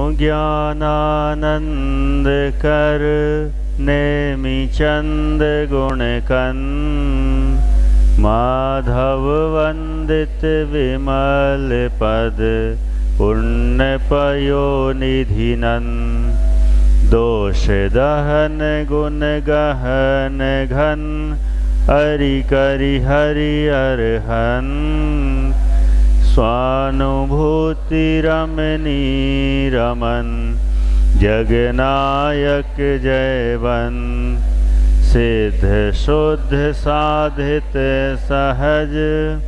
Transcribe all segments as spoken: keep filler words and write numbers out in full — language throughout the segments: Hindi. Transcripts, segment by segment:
ज्ञानानंद कर नेमि चंद गुण कन माधव वंदित विमल पद पुण्य पयोनिधि नन दोष दहन गुण गहन घन हरि करि हरि अरहन स्वानुभूति रमनी रमन जगनायक जयवन सिद्ध शुद्ध साधित सहज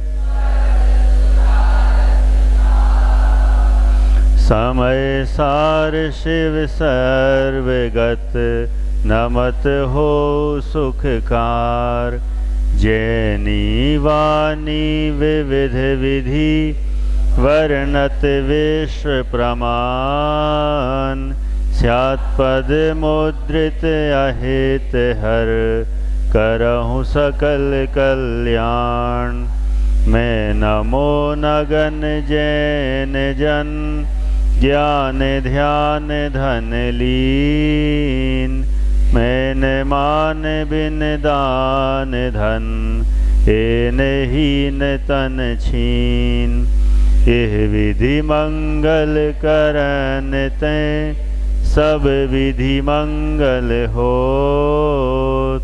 समय सार शिव सर्वगत नमत हो सुखकार जैनी वाणी विविध विधि वर्णत विश्व प्रमाण स्यात् पद मुद्रित अहित हर करहु सकल कल्याण मैं नमो नगन जैन जन ज्ञान ध्यान धन लीन मैन मान बिन दान धन एन हीन तन छीन एह विधि मंगल करन तै सब विधि मंगल होत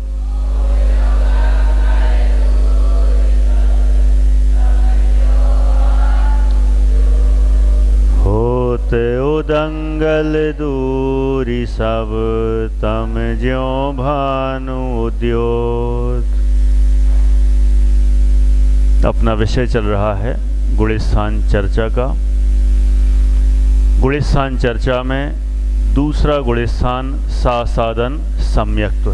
होत उदंगल दूरी सब तम ज्यों भानु उद्योत। अपना विषय चल रहा है गुणस्थान चर्चा का। गुणस्थान चर्चा में दूसरा गुणस्थान सासादन सम्यक्त्व।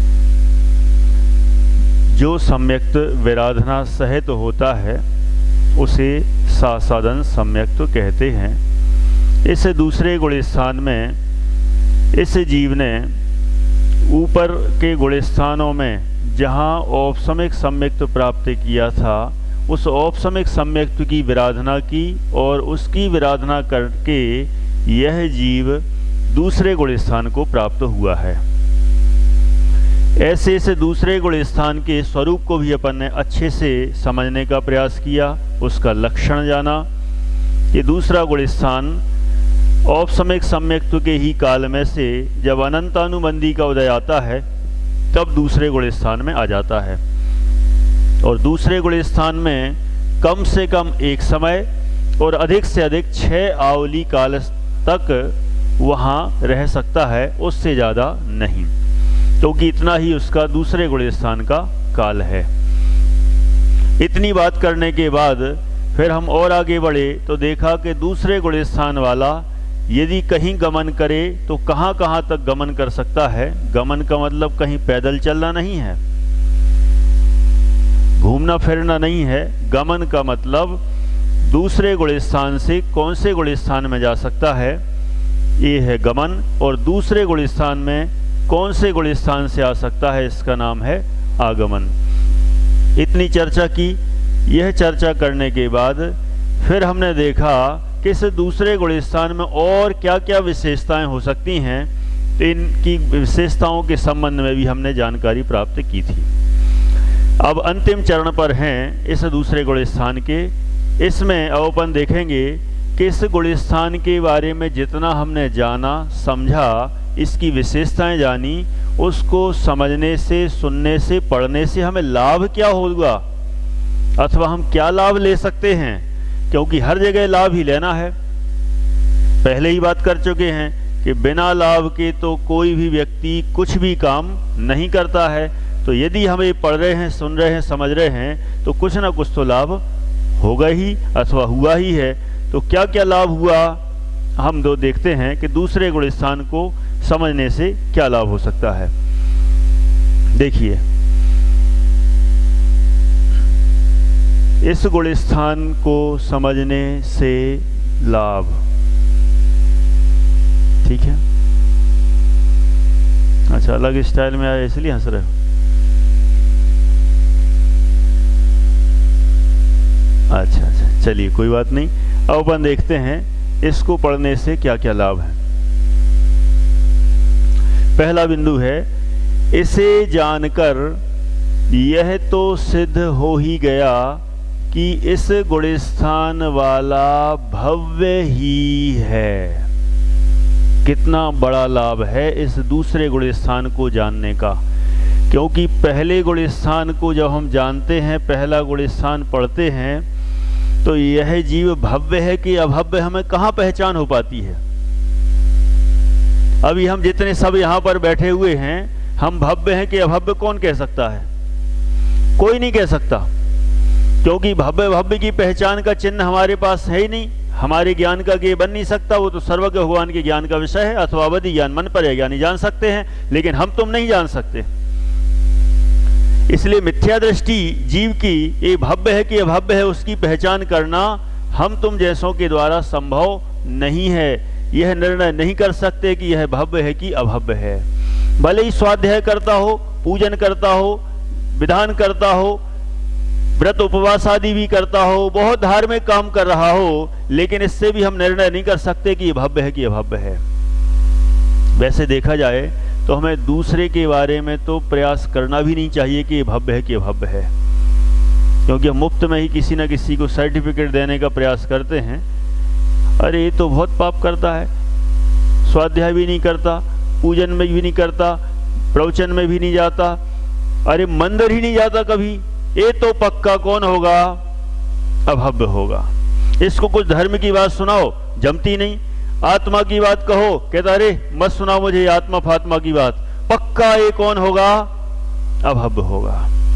जो सम्यक्त विराधना सहित होता है उसे सासादन सम्यक्त्व कहते हैं। इस दूसरे गुणस्थान में इस जीव ने ऊपर के गुणस्थानों में जहाँ औपसमिक सम्यक्त्व प्राप्त किया था उस औपसमिक सम्यक्त्व की विराधना की और उसकी विराधना करके यह जीव दूसरे गुणस्थान को प्राप्त हुआ है। ऐसे इस दूसरे गुणस्थान के स्वरूप को भी अपन ने अच्छे से समझने का प्रयास किया, उसका लक्षण जाना कि दूसरा गुणस्थान औपसमिक सम्यक्त्व के ही काल में से जब अनंतानुबंधी का उदय आता है तब दूसरे गुणस्थान में आ जाता है और दूसरे गुणस्थान में कम से कम एक समय और अधिक से अधिक छः आवली काल तक वहाँ रह सकता है, उससे ज़्यादा नहीं, क्योंकि इतना ही उसका दूसरे गुणस्थान का काल है। इतनी बात करने के बाद फिर हम और आगे बढ़े तो देखा कि दूसरे गुणस्थान वाला यदि कहीं गमन करे तो कहाँ कहाँ तक गमन कर सकता है। गमन का मतलब कहीं पैदल चलना नहीं है, घूमना फिरना नहीं है। गमन का मतलब दूसरे गुणस्थान से कौन से गुणस्थान में जा सकता है, ये है गमन। और दूसरे गुणस्थान में कौन से गुणस्थान से आ सकता है, इसका नाम है आगमन। इतनी चर्चा की। यह चर्चा करने के बाद फिर हमने देखा कि इस दूसरे गुणस्थान में और क्या क्या विशेषताएं हो सकती हैं, तो इनकी विशेषताओं के संबंध में भी हमने जानकारी प्राप्त की थी। अब अंतिम चरण पर हैं इस दूसरे गुणस्थान के। इसमें अब अपन देखेंगे कि इस गुणस्थान के बारे में जितना हमने जाना समझा, इसकी विशेषताएं जानी, उसको समझने से, सुनने से, पढ़ने से हमें लाभ क्या होगा अथवा हम क्या लाभ ले सकते हैं, क्योंकि हर जगह लाभ ही लेना है। पहले ही बात कर चुके हैं कि बिना लाभ के तो कोई भी व्यक्ति कुछ भी काम नहीं करता है। तो यदि हम ये पढ़ रहे हैं, सुन रहे हैं, समझ रहे हैं तो कुछ ना कुछ तो लाभ होगा ही अथवा हुआ ही है। तो क्या क्या लाभ हुआ हम दो देखते हैं कि दूसरे गुणस्थान को समझने से क्या लाभ हो सकता है। देखिए, इस गुणस्थान को समझने से लाभ, ठीक है। अच्छा, अलग स्टाइल में आया इसलिए हंस रहे हो। अच्छा अच्छा, चलिए कोई बात नहीं। अब अपन देखते हैं इसको पढ़ने से क्या क्या लाभ है। पहला बिंदु है, इसे जानकर यह तो सिद्ध हो ही गया कि इस गुणस्थान वाला भव्य ही है। कितना बड़ा लाभ है इस दूसरे गुणस्थान को जानने का, क्योंकि पहले गुणस्थान को जब हम जानते हैं, पहला गुणस्थान पढ़ते हैं, तो यह जीव भव्य है कि अभव्य हमें कहाँ पहचान हो पाती है। अभी हम जितने सब यहाँ पर बैठे हुए हैं, हम भव्य हैं कि अभव्य कौन कह सकता है? कोई नहीं कह सकता, क्योंकि भव्य भव्य की पहचान का चिन्ह हमारे पास है ही नहीं, हमारे ज्ञान का ये बन नहीं सकता। वो तो सर्वज्ञ भगवान के ज्ञान का विषय है, अथवा अवधि ज्ञान, मन पर ज्ञानी जान सकते हैं, लेकिन हम तुम नहीं जान सकते। इसलिए मिथ्या दृष्टि जीव की ये भव्य है कि अभव्य है उसकी पहचान करना हम तुम जैसों के द्वारा संभव नहीं है। यह निर्णय नहीं कर सकते कि यह भव्य है कि अभव्य है। भले ही स्वाध्याय करता हो, पूजन करता हो, विधान करता हो, व्रत उपवास आदि भी करता हो, बहुत धार्मिक काम कर रहा हो, लेकिन इससे भी हम निर्णय नहीं कर सकते कि यह भव्य है कि अभव्य है। वैसे देखा जाए तो हमें दूसरे के बारे में तो प्रयास करना भी नहीं चाहिए कि ये भव्य है कि अभव्य है, क्योंकि हम मुफ्त में ही किसी न किसी को सर्टिफिकेट देने का प्रयास करते हैं। अरे ये तो बहुत पाप करता है, स्वाध्याय भी नहीं करता, पूजन में भी नहीं करता, प्रवचन में भी नहीं जाता, अरे मंदिर ही नहीं जाता कभी, ये तो पक्का कौन होगा? अभव्य होगा। इसको कुछ धर्म की बात सुनाओ, जमती नहीं। आत्मा की बात कहो, कहता अरे मत सुनाओ मुझे आत्मा फात्मा की बात, पक्का ये कौन होगा? अभव्य होगा।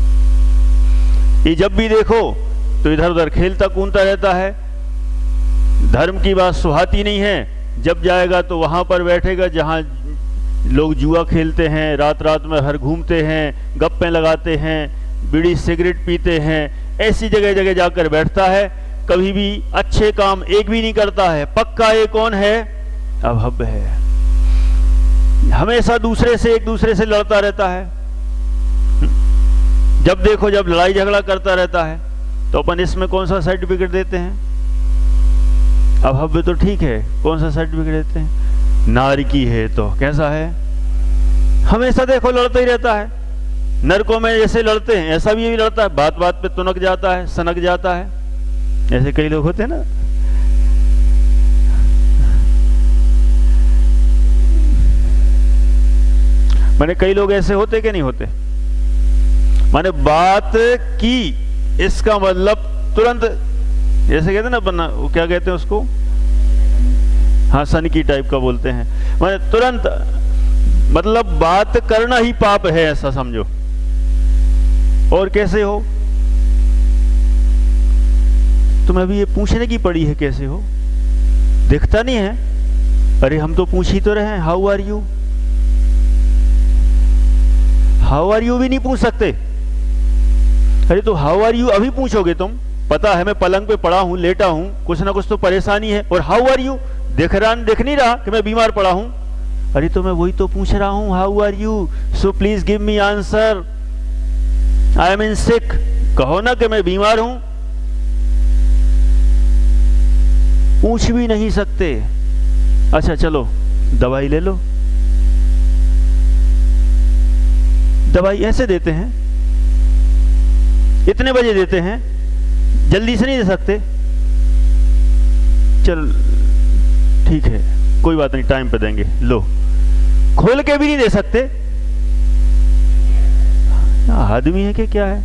ये जब भी देखो तो इधर उधर खेलता कूदता रहता है, धर्म की बात सुहाती नहीं है। जब जाएगा तो वहां पर बैठेगा जहां लोग जुआ खेलते हैं, रात रात में हर घूमते हैं, गप्पे लगाते हैं, बीड़ी सिगरेट पीते हैं, ऐसी जगह जगह जाकर बैठता है, कभी भी अच्छे काम एक भी नहीं करता है। पक्का ये कौन है? अभव्य है। हमेशा दूसरे से एक दूसरे से लड़ता रहता है, जब देखो जब लड़ाई झगड़ा करता रहता है, तो अपन इसमें कौन सा सर्टिफिकेट देते हैं? अभव्य तो ठीक है, कौन सा सर्टिफिकेट देते हैं? नारकी है तो कैसा है? हमेशा देखो लड़ता ही रहता है। नरकों में जैसे लड़ते हैं ऐसा भी लड़ता है, बात बात पे तुनक जाता है, सनक जाता है। ऐसे कई लोग होते हैं ना। माने कई लोग ऐसे होते कि नहीं होते? माने बात की इसका मतलब तुरंत, जैसे कहते हैं ना बना, वो क्या कहते हैं उसको, हाँ सनकी टाइप का बोलते हैं। माने तुरंत मतलब बात करना ही पाप है ऐसा समझो। और कैसे हो? तुम्हें अभी ये पूछने की पड़ी है कैसे हो? दिखता नहीं है? अरे हम तो पूछ ही तो रहे हैं, how are you? How are you भी नहीं पूछ सकते। अरे तो हाउ आर यू अभी पूछोगे तुम? पता है मैं पलंग पे पड़ा हूं, लेटा हूं, कुछ ना कुछ तो परेशानी है, और हाउ आर यू दिख रहा दिख नहीं रहा कि मैं बीमार पड़ा हूं? अरे तो मैं वही तो पूछ रहा हूं, how are you, so please give me answer, I am in sick. कहो ना कि मैं बीमार हूं। पूछ भी नहीं सकते। अच्छा चलो दवाई ले लो। दवाई ऐसे देते हैं, इतने बजे देते हैं, जल्दी से नहीं दे सकते। चल ठीक है कोई बात नहीं, टाइम पे देंगे, लो। खोल के भी नहीं दे सकते। आदमी है कि क्या है?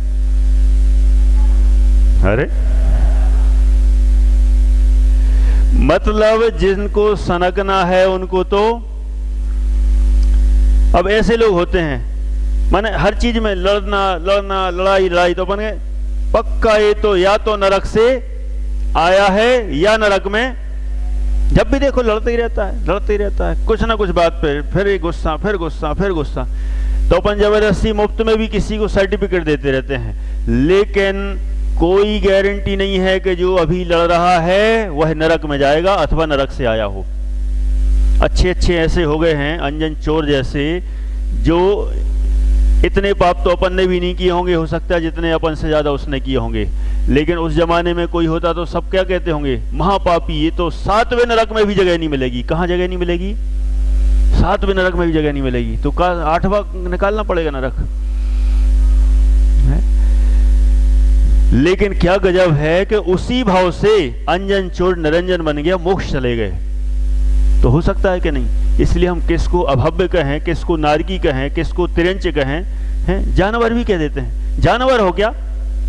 अरे मतलब जिनको सनकना है उनको तो, अब ऐसे लोग होते हैं माने हर चीज में लड़ना लड़ना लड़ाई लड़ाई, तो अपन पक्का ये तो या तो नरक से आया है या नरक में, जब भी देखो लड़ते ही रहता है, लड़ते ही रहता है कुछ ना कुछ बात पे, फिर गुस्सा फिर गुस्सा फिर गुस्सा। तो अपन जबरदस्ती मुफ्त में भी किसी को सर्टिफिकेट देते रहते हैं, लेकिन कोई गारंटी नहीं है कि जो अभी लड़ रहा है वह नरक में जाएगा अथवा नरक से आया हो। अच्छे अच्छे ऐसे हो गए हैं अंजन चोर जैसे, जो इतने पाप तो अपन ने भी नहीं किए होंगे, हो सकता है जितने अपन से ज़्यादा उसने किए होंगे। लेकिन उस जमाने में कोई होता तो सब क्या कहते होंगे, महापापी, ये तो सातवें नरक में भी जगह नहीं मिलेगी। कहाँ जगह नहीं मिलेगी? सातवें नरक में भी जगह नहीं मिलेगी, तो का आठवां निकालना पड़ेगा नरक। लेकिन क्या गजब है कि उसी भाव से अंजन चोर निरंजन बन गया, मोक्ष चले गए। तो हो सकता है कि नहीं? इसलिए हम किसको अभव्य कहें, किसको नारकी कहें, किसको तिरंच कहें, हैं जानवर भी कह देते हैं। जानवर हो क्या?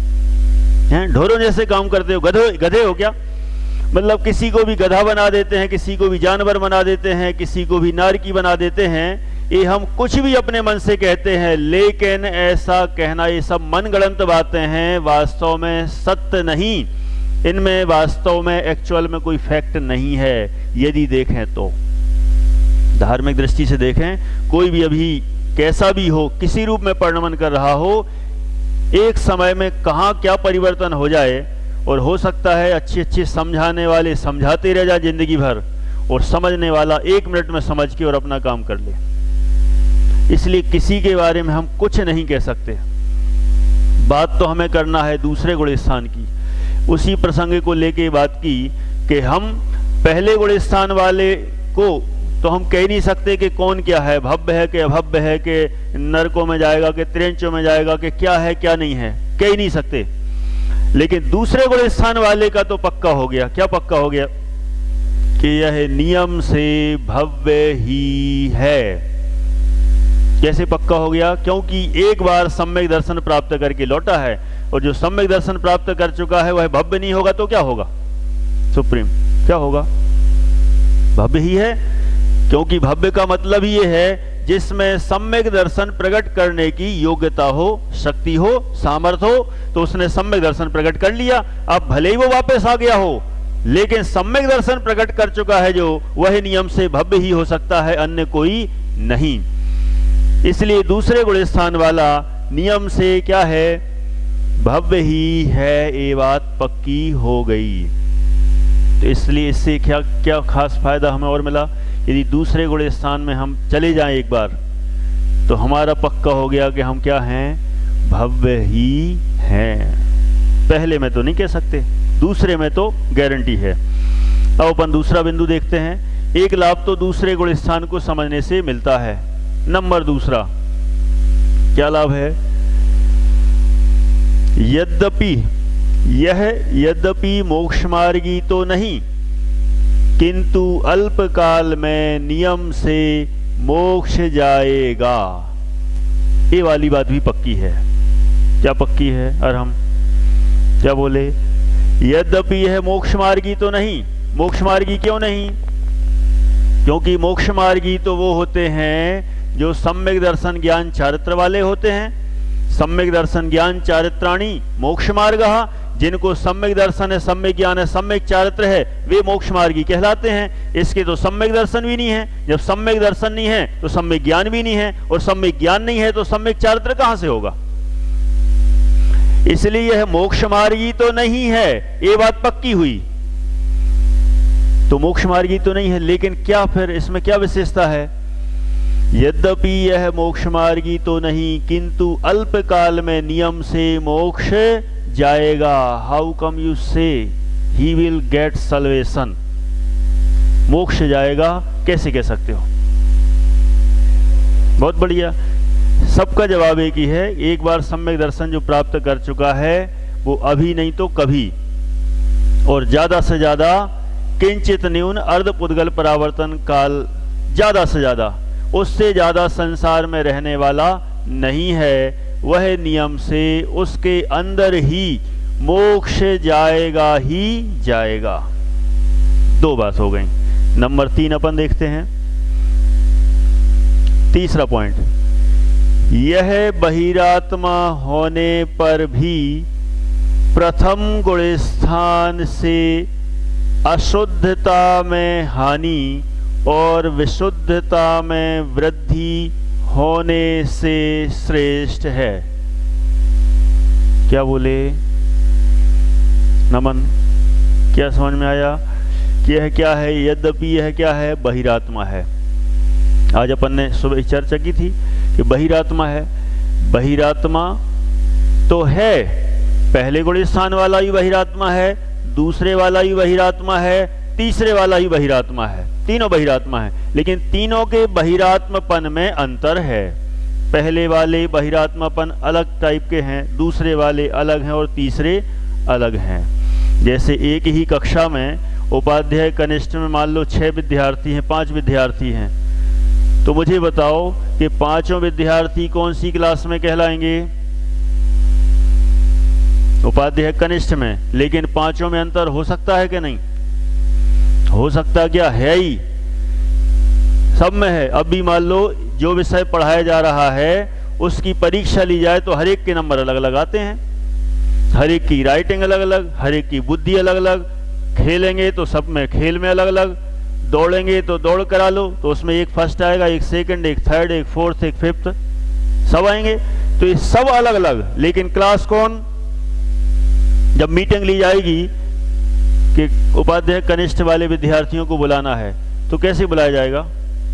हैं ढोरों जैसे काम करते हो, गधे गधे हो क्या? मतलब किसी को भी गधा बना देते हैं, किसी को भी जानवर बना देते हैं, किसी को भी नारकी बना देते हैं। ये हम कुछ भी अपने मन से कहते हैं, लेकिन ऐसा कहना ये सब मनगढ़ंत बातें हैं, वास्तव में सत्य नहीं। इनमें वास्तव में एक्चुअल में कोई फैक्ट नहीं है। यदि देखें तो धार्मिक दृष्टि से देखें, कोई भी अभी कैसा भी हो, किसी रूप में परिणमन कर रहा हो, एक समय में कहाँ क्या परिवर्तन हो जाए। और हो सकता है अच्छे अच्छे समझाने वाले समझाते रह जाए जिंदगी भर, और समझने वाला एक मिनट में समझ के और अपना काम कर ले। इसलिए किसी के बारे में हम कुछ नहीं कह सकते। बात तो हमें करना है दूसरे गुण स्थान की। उसी प्रसंग को लेके बात की कि हम पहले गुण स्थान वाले को तो हम कह नहीं सकते कि कौन क्या है, भव्य है कि अभव्य है, कि नरकों में जाएगा कि त्रिंचों में जाएगा, कि क्या है क्या नहीं है, कह ही नहीं सकते। लेकिन दूसरे गुण स्थान वाले का तो पक्का हो गया। क्या पक्का हो गया? कि यह नियम से भव्य ही है। कैसे पक्का हो गया? क्योंकि एक बार सम्यक दर्शन प्राप्त करके लौटा है, और जो सम्यक दर्शन प्राप्त कर चुका है वह भव्य नहीं होगा तो क्या होगा? सुप्रीम क्या होगा? भव्य ही है। क्योंकि भव्य का मतलब ही ये है जिसमें सम्यक दर्शन प्रकट करने की योग्यता हो, शक्ति हो, सामर्थ्य हो। तो उसने सम्यक दर्शन प्रकट कर लिया। अब भले ही वो वापस आ गया हो, लेकिन सम्यक दर्शन प्रकट कर चुका है जो, वह नियम से भव्य ही हो सकता है, अन्य कोई नहीं। इसलिए दूसरे गुण स्थान वाला नियम से क्या है? भव्य ही है। ये बात पक्की हो गई। तो इसलिए इससे क्या क्या खास फायदा हमें और मिला? यदि दूसरे गुण स्थान में हम चले जाएं एक बार, तो हमारा पक्का हो गया कि हम क्या हैं? भव्य ही हैं। पहले में तो नहीं कह सकते, दूसरे में तो गारंटी है। अब अपन दूसरा बिंदु देखते हैं। एक लाभ तो दूसरे गुण स्थान को समझने से मिलता है। नंबर दूसरा क्या लाभ है? यद्यपि यह यद्यपि मोक्षमार्गी तो नहीं, किंतु अल्पकाल में नियम से मोक्ष जाएगा। ये वाली बात भी पक्की है। क्या पक्की है? और हम क्या बोले? यद्यपि यह मोक्षमार्गी तो नहीं। मोक्षमार्गी क्यों नहीं? क्योंकि मोक्षमार्गी तो वो होते हैं जो सम्यक दर्शन ज्ञान चारित्र वाले होते हैं। सम्यक दर्शन ज्ञान चारित्राणी मोक्ष मार्ग, जिनको सम्यक दर्शन है, सम्यक ज्ञान है, सम्यक चारित्र है, वे मोक्ष मार्गी कहलाते हैं। इसके तो सम्यक दर्शन भी नहीं है। जब सम्यक दर्शन नहीं है तो सम्यक ज्ञान भी नहीं है, और सम्यक ज्ञान नहीं है तो सम्यक चारित्र कहां से होगा? इसलिए यह मोक्ष मार्गी तो नहीं है। ये बात पक्की हुई। तो मोक्ष मार्गी तो नहीं है, लेकिन क्या फिर इसमें क्या विशेषता है? यद्यपि यह मोक्ष मार्गी तो नहीं, किंतु अल्पकाल में नियम से मोक्ष जाएगा। हाउ कम यू से ही विल गेट सल्वेशन? मोक्ष जाएगा कैसे कह सकते हो? बहुत बढ़िया। सबका जवाब एक ही है। एक बार सम्यक दर्शन जो प्राप्त कर चुका है वो अभी नहीं तो कभी, और ज्यादा से ज्यादा किंचित न्यून अर्ध पुद्गल परावर्तन काल, ज्यादा से ज्यादा, उससे ज्यादा संसार में रहने वाला नहीं है। वह नियम से उसके अंदर ही मोक्ष जाएगा ही जाएगा। दो बात हो गई। नंबर तीन अपन देखते हैं। तीसरा पॉइंट, यह बहिरात्मा होने पर भी प्रथम गुण स्थान से अशुद्धता में हानि और विशुद्धता में वृद्धि होने से श्रेष्ठ है। क्या बोले नमन? क्या समझ में आया कि यह क्या है? यद्यपि यह क्या है? बहिरात्मा है। आज अपन ने सुबह चर्चा की थी कि बहिरात्मा है। बहिरात्मा तो है, पहले गुण स्थान वाला भी बहिरात्मा है, दूसरे वाला भी बहिरात्मा है, तीसरे वाला ही बहिरात्मा है, तीनों बहिरात्मा है, लेकिन तीनों के बहिरात्मपन में अंतर है। पहले वाले बहिरात्मापन अलग टाइप के हैं, दूसरे वाले अलग हैं और तीसरे अलग हैं। जैसे एक ही कक्षा में उपाध्याय कनिष्ठ में मान लो छह विद्यार्थी हैं, पांच विद्यार्थी हैं, तो मुझे बताओ कि पांचों विद्यार्थी कौन सी क्लास में कहलाएंगे? उपाध्याय कनिष्ठ में। लेकिन पांचों में अंतर हो सकता है कि नहीं? हो सकता क्या है ही, सब में है। अब भी मान लो जो विषय पढ़ाया जा रहा है उसकी परीक्षा ली जाए तो हर एक के नंबर अलग अलग आते हैं, हर एक की राइटिंग अलग अलग, हर एक की बुद्धि अलग अलग। खेलेंगे तो सब में खेल में अलग अलग, दौड़ेंगे तो दौड़ करा लो तो उसमें एक फर्स्ट आएगा, एक सेकंड, एक थर्ड, एक फोर्थ, एक फिफ्थ, सब आएंगे। तो ये सब अलग अलग, लेकिन क्लास कौन? जब मीटिंग ली जाएगी कि उपाध्याय कनिष्ठ वाले विद्यार्थियों को बुलाना है तो कैसे बुलाया जाएगा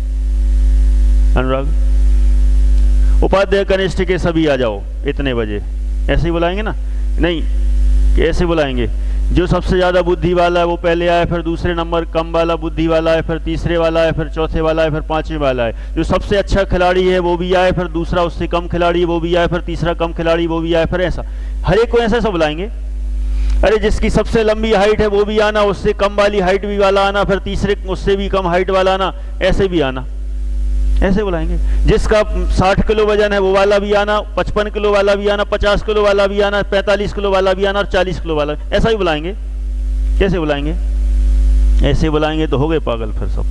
अनुराग? उपाध्याय कनिष्ठ के सभी आ जाओ इतने बजे, ऐसे ही बुलाएंगे ना? नहीं, कैसे बुलाएंगे? जो सबसे ज्यादा बुद्धि वाला है वो पहले आए, फिर दूसरे नंबर कम वाला बुद्धि वाला है, फिर तीसरे वाला है, फिर चौथे वाला है, फिर पांचवें वाला है। जो सबसे अच्छा खिलाड़ी है वो भी आए, फिर दूसरा उससे कम खिलाड़ी है वो भी आए, फिर तीसरा कम खिलाड़ी वो भी आए, फिर ऐसा हर एक को ऐसे सब बुलाएंगे। अरे जिसकी सबसे लंबी हाइट है वो भी आना, उससे कम वाली हाइट भी वाला आना, फिर तीसरे उससे भी कम हाइट वाला आना, ऐसे भी आना, ऐसे बुलाएंगे। जिसका साठ किलो वजन है वो वाला भी आना, पचपन किलो वाला भी आना, पचास किलो वाला भी आना, पैंतालीस किलो वाला भी आना और चालीस किलो वाला, ऐसा ही बुलाएंगे। कैसे बुलाएंगे? ऐसे बुलाएंगे तो हो गए पागल फिर सब।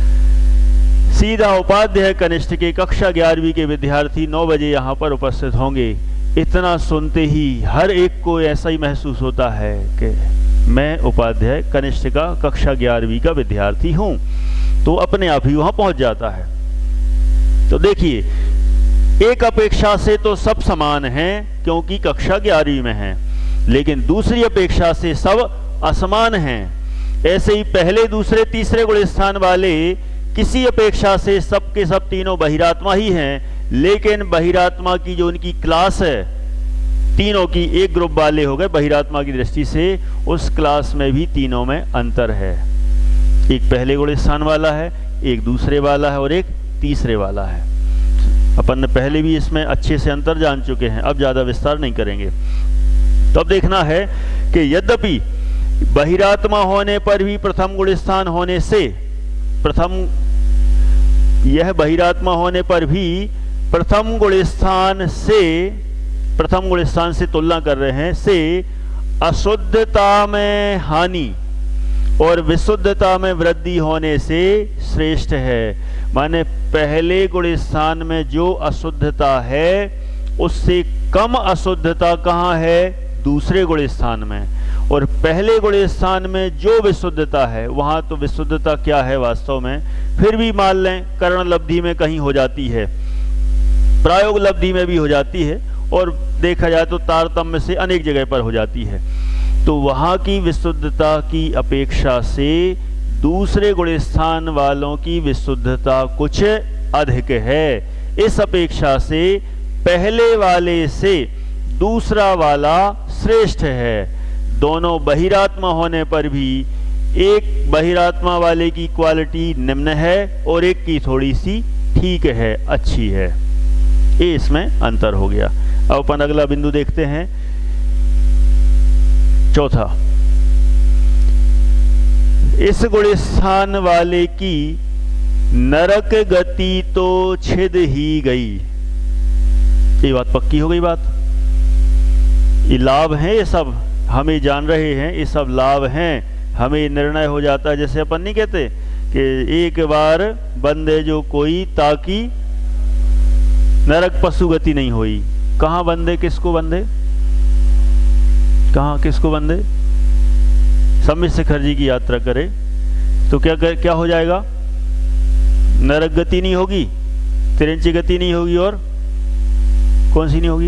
सीधा उपाध्याय कनिष्ठ के कक्षा ग्यारहवीं के विद्यार्थी नौ बजे यहाँ पर उपस्थित होंगे। इतना सुनते ही हर एक को ऐसा ही महसूस होता है कि मैं उपाध्याय कनिष्ठ का कक्षा ग्यारहवीं का विद्यार्थी हूं, तो अपने आप ही वहां पहुंच जाता है। तो देखिए, एक अपेक्षा से तो सब समान हैं क्योंकि कक्षा ग्यारहवीं में हैं, लेकिन दूसरी अपेक्षा से सब असमान हैं। ऐसे ही पहले दूसरे तीसरे गुण स्थान वाले किसी अपेक्षा से सब के सब तीनों बहिरात्मा ही हैं, लेकिन बहिरात्मा की जो उनकी क्लास है, तीनों की एक ग्रुप वाले हो गए बहिरात्मा की दृष्टि से, उस क्लास में भी तीनों में अंतर है। एक पहले गुण स्थान वाला है, एक दूसरे वाला है और एक तीसरे वाला है। अपन ने पहले भी इसमें अच्छे से अंतर जान चुके हैं, अब ज्यादा विस्तार नहीं करेंगे। तो अब देखना है कि यद्यपि बहिरात्मा होने पर भी प्रथम गुण स्थान होने से, प्रथम यह बहिरात्मा होने पर भी प्रथम गुण स्थान से, प्रथम गुण स्थान से तुलना कर रहे हैं, से अशुद्धता में हानि और विशुद्धता में वृद्धि होने से श्रेष्ठ है। माने पहले गुण स्थान में जो अशुद्धता है उससे कम अशुद्धता कहाँ है? दूसरे गुण स्थान में। और पहले गुण स्थान में जो विशुद्धता है वहां तो विशुद्धता क्या है वास्तव में, फिर भी मान लें कर्ण लब्धि में कहीं हो जाती है, प्रायोग लब्धि में भी हो जाती है, और देखा जाए तो तारतम्य से अनेक जगह पर हो जाती है। तो वहां की विशुद्धता की अपेक्षा से दूसरे गुण स्थान वालों की विशुद्धता कुछ अधिक है। इस अपेक्षा से पहले वाले से दूसरा वाला श्रेष्ठ है। दोनों बहिरात्मा होने पर भी एक बहिरात्मा वाले की क्वालिटी निम्न है और एक की थोड़ी सी ठीक है, अच्छी है। ये इसमें अंतर हो गया। अब अपन अगला बिंदु देखते हैं, चौथा। इस गुण स्थान वाले की नरक गति तो छिद ही गई। ये बात पक्की हो गई। बात ये लाभ है, ये सब हमें जान रहे हैं, ये सब लाभ हैं। हमें निर्णय हो जाता है, जैसे अपन नहीं कहते कि एक बार बंदे जो कोई ताकि नरक पशु गति नहीं हुई। कहाँ बंदे, किसको बंदे, कहाँ किसको बंदे? सम्मित शिखर जी की यात्रा करे तो क्या कर, क्या हो जाएगा? नरक गति नहीं होगी, तिरंची गति नहीं होगी, और कौन सी नहीं होगी?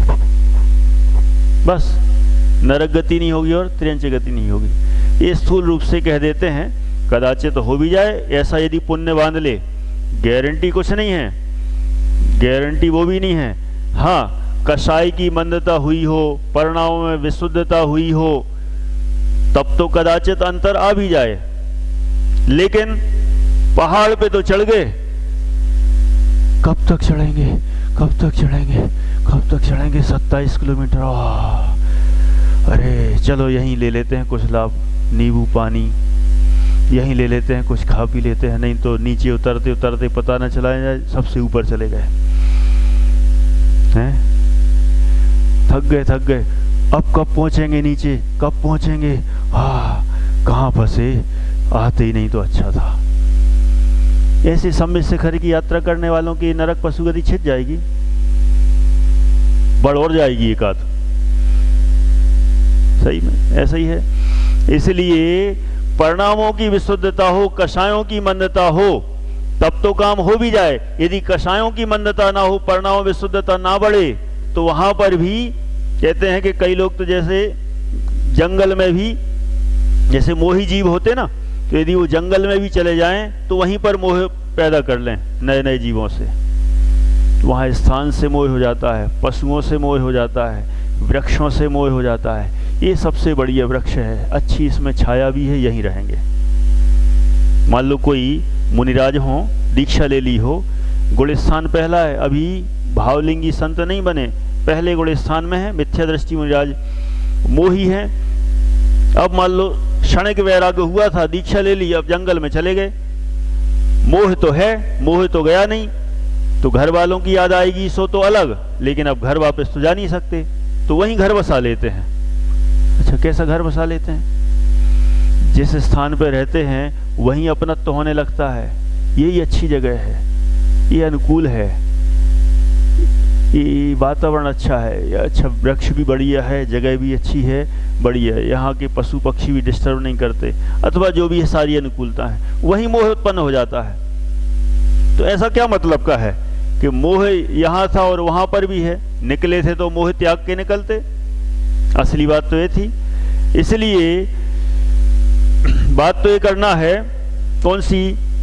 बस नरक गति नहीं होगी और तिरंची गति नहीं होगी। ये स्थूल रूप से कह देते हैं, कदाचित तो हो भी जाए ऐसा यदि पुण्य बांध ले। गारंटी कुछ नहीं है, गारंटी वो भी नहीं है। हाँ, कषाय की मंदता हुई हो, परिणामों में विशुद्धता हुई हो, तब तो कदाचित अंतर आ भी जाए। लेकिन पहाड़ पे तो चढ़ गए, कब तक चढ़ेंगे, कब तक चढ़ेंगे, कब तक चढ़ेंगे, सत्ताईस किलोमीटर। अरे चलो यहीं ले लेते हैं कुछ लाभ, नींबू पानी यहीं ले लेते हैं, कुछ खा पी लेते हैं, नहीं तो नीचे उतरते उतरते पता न चला जाए सबसे ऊपर चले गए हैं। थक गए थक गए, अब कब पहुंचेंगे नीचे, कब पहुंचेंगे, हाँ कहाँ फंसे, आते ही नहीं तो अच्छा था। ऐसे सम्मिश्र शिखर की यात्रा करने वालों की नरक पशुगति छिद जाएगी, बढ़ और जाएगी एक आध। सही में ऐसा ही है। इसलिए परिणामों की विशुद्धता हो, कषायों की मंदता हो, तब तो काम हो भी जाए। यदि कषायों की मंदता ना हो, परिणाम विशुद्धता ना बढ़े, तो वहां पर भी कहते हैं कि कई लोग तो जैसे जंगल में भी जैसे मोही जीव होते ना, तो यदि वो जंगल में भी चले जाएं तो वहीं पर मोह पैदा कर लें नए नए जीवों से। वहाँ स्थान से मोह हो जाता है, पशुओं से मोह हो जाता है, वृक्षों से मोह हो जाता है। ये सबसे बढ़िया वृक्ष है, अच्छी इसमें छाया भी है, यहीं रहेंगे। मान लो कोई मुनिराज हो, दीक्षा ले ली हो, गुणस्थान पहला है, अभी भावलिंगी संत नहीं बने, पहले गुणस्थान में है, मिथ्या दृष्टि मुनिराज मोही है। अब मान लो क्षणिक वैराग्य हुआ था, दीक्षा ले ली, अब जंगल में चले गए, मोह तो है, मोह तो गया नहीं, तो घर वालों की याद आएगी सो तो अलग, लेकिन अब घर वापस तो जा नहीं सकते, तो वहीं घर बसा लेते हैं। अच्छा, कैसा घर बसा लेते हैं? जिस स्थान पर रहते हैं वहीं अपनत्व होने लगता है, यही अच्छी जगह है, ये अनुकूल है, ये वातावरण अच्छा है, ये अच्छा वृक्ष भी बढ़िया है, जगह भी अच्छी है, बढ़िया है, यहाँ के पशु पक्षी भी डिस्टर्ब नहीं करते, अथवा जो भी है सारी अनुकूलता है, वहीं मोह उत्पन्न हो जाता है। तो ऐसा क्या मतलब का है कि मोह यहाँ था और वहाँ पर भी है, निकले थे तो मोह त्याग के निकलते, असली बात तो ये थी। इसलिए बात तो ये करना है कौन सी,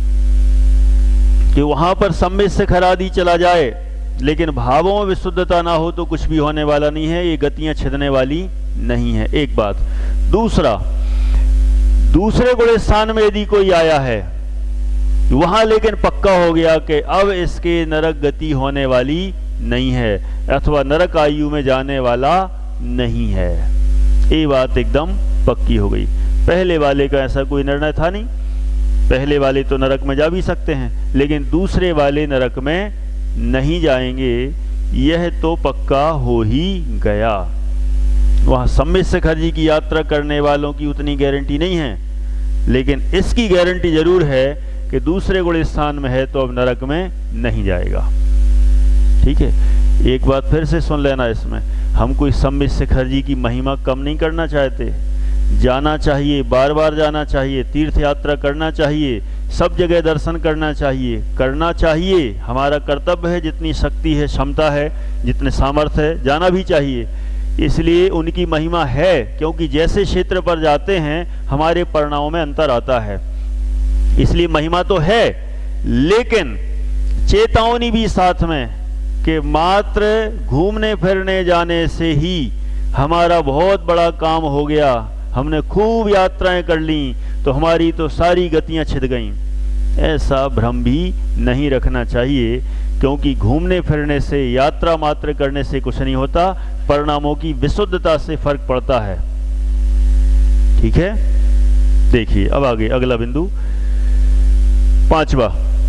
कि वहाँ पर सम्मिश्र शिखर आदि चला जाए, लेकिन भावों में विशुद्धता ना हो तो कुछ भी होने वाला नहीं है, ये गतियां छिदने वाली नहीं है, एक बात। दूसरा, दूसरे गुण स्थान में यदि कोई आया है, वहां लेकिन पक्का हो गया कि अब इसके नरक गति होने वाली नहीं है, अथवा नरक आयु में जाने वाला नहीं है, ये बात एकदम पक्की हो गई। पहले वाले का ऐसा कोई निर्णय था नहीं, पहले वाले तो नरक में जा भी सकते हैं, लेकिन दूसरे वाले नरक में नहीं जाएंगे, यह तो पक्का हो ही गया। वहाँ सम्मिश्र शिखर जी की यात्रा करने वालों की उतनी गारंटी नहीं है, लेकिन इसकी गारंटी जरूर है कि दूसरे गुण स्थान में है तो अब नरक में नहीं जाएगा। ठीक है, एक बात फिर से सुन लेना, इसमें हम कोई सम्मिश्र शिखर जी की महिमा कम नहीं करना चाहते, जाना चाहिए, बार बार जाना चाहिए, तीर्थ यात्रा करना चाहिए, सब जगह दर्शन करना चाहिए, करना चाहिए, हमारा कर्तव्य है, जितनी शक्ति है, क्षमता है, जितने सामर्थ्य है, जाना भी चाहिए। इसलिए उनकी महिमा है, क्योंकि जैसे क्षेत्र पर जाते हैं हमारे परिणामों में अंतर आता है, इसलिए महिमा तो है, लेकिन चेतावनी भी साथ में कि मात्र घूमने फिरने जाने से ही हमारा बहुत बड़ा काम हो गया, हमने खूब यात्राएं कर ली तो हमारी तो सारी गतियां छिद गईं, ऐसा भ्रम भी नहीं रखना चाहिए, क्योंकि घूमने फिरने से, यात्रा मात्र करने से कुछ नहीं होता, परिणामों की विशुद्धता से फर्क पड़ता है। ठीक है, देखिए अब आगे अगला बिंदु, पांचवा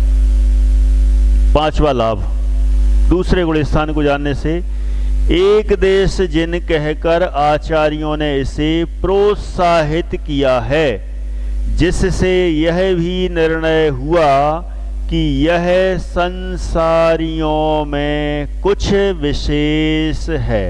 पांचवा लाभ दूसरे गुण स्थान को जानने से, एक देश जिन कहकर आचार्यों ने इसे प्रोत्साहित किया है, जिससे यह भी निर्णय हुआ कि यह संसारियों में कुछ विशेष है।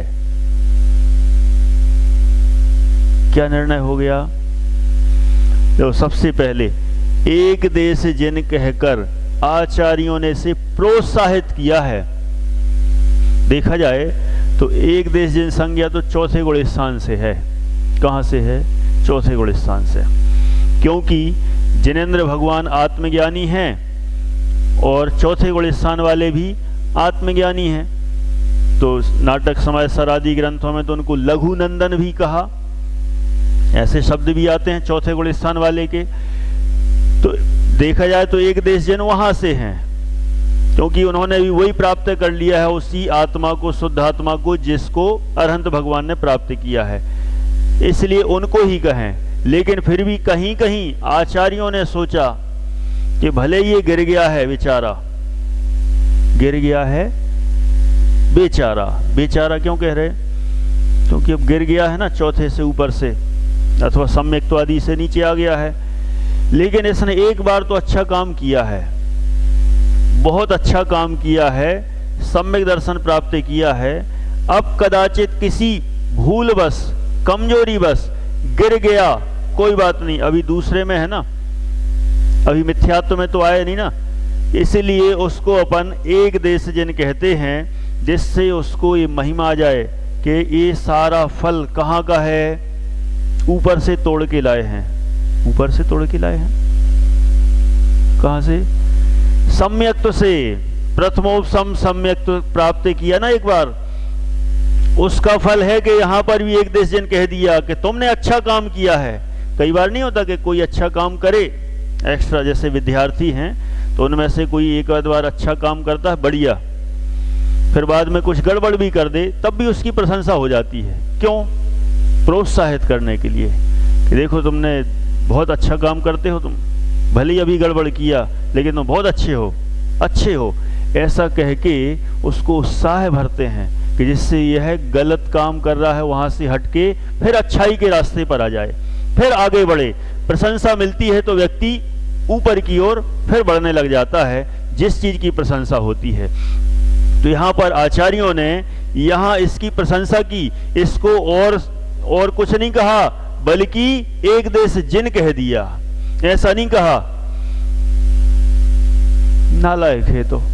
क्या निर्णय हो गया? तो सबसे पहले एक देश जिन कहकर आचार्यों ने इसे प्रोत्साहित किया है, देखा जाए तो एक देश जिन संज्ञा तो चौथे गुण स्थान से है। कहाँ से है? चौथे गुण स्थान से, क्योंकि जिनेंद्र भगवान आत्मज्ञानी हैं और चौथे गुण स्थान वाले भी आत्मज्ञानी हैं। तो नाटक समाचार आदि ग्रंथों में तो उनको लघु नंदन भी कहा, ऐसे शब्द भी आते हैं चौथे गुण स्थान वाले के। तो देखा जाए तो एक देश जन वहां से हैं, क्योंकि उन्होंने भी वही प्राप्त कर लिया है, उसी आत्मा को, शुद्ध आत्मा को, जिसको अरहंत भगवान ने प्राप्त किया है, इसलिए उनको ही कहें। लेकिन फिर भी कहीं कहीं आचार्यों ने सोचा कि भले ये गिर गया है बेचारा, गिर गया है बेचारा। बेचारा क्यों कह रहे? क्योंकि अब गिर गया है ना, चौथे से ऊपर से अथवा सम्यक्त्व आदि से नीचे आ गया है। लेकिन इसने एक बार तो अच्छा काम किया है, बहुत अच्छा काम किया है, सम्यक दर्शन प्राप्त किया है। अब कदाचित किसी भूलवश, कमजोरी बस गिर गया, कोई बात नहीं, अभी दूसरे में है ना, अभी मिथ्यात्व में तो आया नहीं ना, इसलिए उसको अपन एक देश जिन कहते हैं, जिससे उसको ये महिमा आ जाए कि ये सारा फल कहाँ का है, ऊपर से तोड़ के लाए हैं। ऊपर से तोड़ के लाए हैं कहाँ से? सम्यक्त्व से। प्रथमोपसम सम्यक्त्व प्राप्त किया ना एक बार, उसका फल है कि यहाँ पर भी एक देश जन कह दिया कि तुमने अच्छा काम किया है। कई बार नहीं होता कि कोई अच्छा काम करे एक्स्ट्रा, जैसे विद्यार्थी हैं तो उनमें से कोई एक आध बार अच्छा काम करता है, बढ़िया, फिर बाद में कुछ गड़बड़ भी कर दे, तब भी उसकी प्रशंसा हो जाती है। क्यों? प्रोत्साहित करने के लिए कि देखो तुमने बहुत अच्छा काम करते हो, तुम भले ही अभी गड़बड़ किया लेकिन तुम बहुत अच्छे हो, अच्छे हो, ऐसा कह के उसको उत्साह भरते हैं कि जिससे यह गलत काम कर रहा है वहाँ से हटके फिर अच्छाई के रास्ते पर आ जाए, फिर आगे बढ़े। प्रशंसा मिलती है तो व्यक्ति ऊपर की ओर फिर बढ़ने लग जाता है, जिस चीज की प्रशंसा होती है। तो यहाँ पर आचार्यों ने यहाँ इसकी प्रशंसा की, इसको और और कुछ नहीं कहा, बल्कि एक देश जिन कह दिया। ऐसा नहीं कहा नालायक है, तो